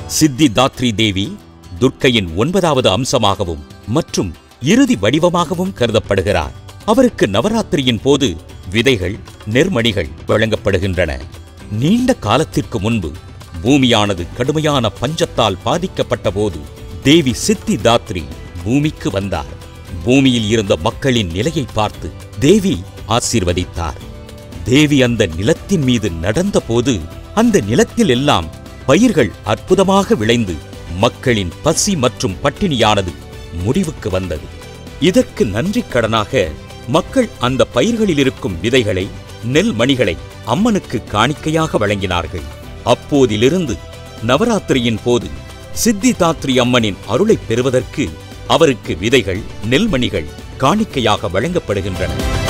சித்திதாத்ரி தேவி துர்க்கையின் 9வது அம்சமாகவும் மற்றும் இறுதி வடிவமாகவும் கருதப்படுகிறார். அவருக்கு நவராத்திரியின் போது விதைகள், நெற்மணிகள் வழங்கப்படுகின்றன. நீண்ட காலத்திற்கு முன்பு பூமியானது கடுமையான பஞ்சத்தால் பாதிக்கப்பட்ட போது தேவி சித்திதாத்ரி பூமிக்கு வந்தார். பூமியில் இருந்த மக்களின் நிலையை பார்த்து தேவி ஆசீர்வதித்தார். தேவி அந்த நிலத்தின் மீது நடந்த போது அந்த நிலத்தில் எல்லாம் பயிர்கள் அற்புதமாக விளைந்து மக்களின் பசி மற்றும் பட்டினியானது முடிவுக்கு வந்தது. இதற்கு நன்றி கடனாக மக்கள் அந்த பயிர்களில் இருக்கும் விதைகளை, நெல் மணிகளை அம்மனுக்கு காணிக்கையாக வழங்கினார்கள். அப்போதிலிருந்து நவராத்திரியின் போது சித்திதாத்ரி அம்மனின் அருளை பெறுவதற்கு அவருக்கு விதைகள், நெல்மணிகள் காணிக்கையாக வழங்கப்படுகின்றன.